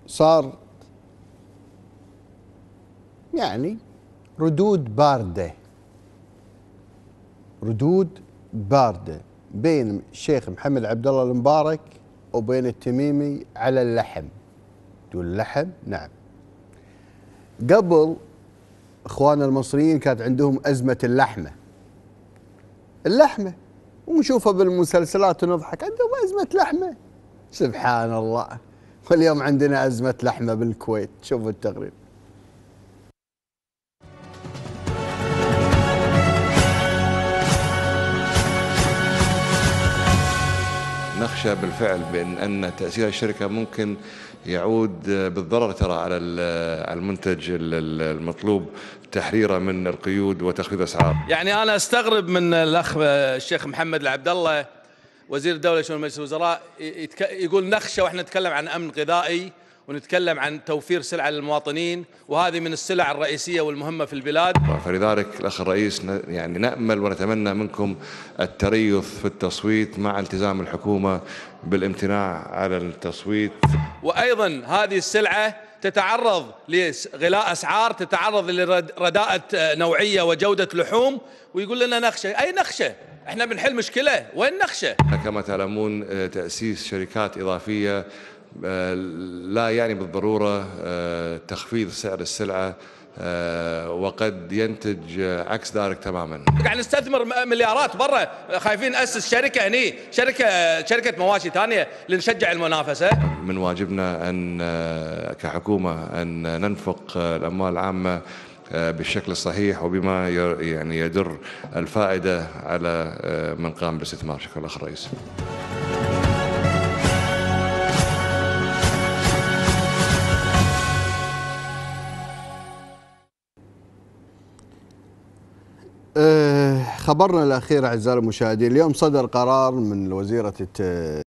صار يعني ردود باردة بين الشيخ محمد عبد الله المبارك وبين التميمي على اللحم. تقول اللحم؟ نعم. قبل اخواننا المصريين كانت عندهم ازمة اللحمة ونشوفها بالمسلسلات ونضحك، عندهم ازمة لحمة. سبحان الله، واليوم عندنا ازمة لحمة بالكويت. شوفوا التقرير. نخشى بالفعل بأن تأثير الشركة ممكن يعود بالضرر ترى على المنتج المطلوب تحريره من القيود وتخفيض أسعار. يعني أنا أستغرب من الأخ الشيخ محمد العبد الله وزير الدولة شؤون مجلس الوزراء يقول نخشى، وإحنا نتكلم عن أمن غذائي ونتكلم عن توفير سلع للمواطنين، وهذه من السلع الرئيسية والمهمة في البلاد. فلذلك الأخ الرئيس يعني نأمل ونتمنى منكم التريث في التصويت مع التزام الحكومة بالامتناع على التصويت. وأيضا هذه السلعة تتعرض لغلاء أسعار، تتعرض لرداءة نوعية وجودة لحوم، ويقول لنا نخشى. أي نخشى؟ احنا بنحل مشكلة، وين نخشى؟ كما تعلمون تأسيس شركات إضافية لا يعني بالضرورة تخفيض سعر السلعة، وقد ينتج عكس ذلك تماما. قاعد نستثمر مليارات برا، خايفين نأسس شركة هني، شركة مواشي ثانية لنشجع المنافسة. من واجبنا أن كحكومة أن ننفق الأموال العامة بالشكل الصحيح وبما يعني يدر الفائدة على من قام بالاستثمار. شكرا الأخ الرئيس. خبرنا الأخير أعزائي المشاهدين، اليوم صدر قرار من وزيرة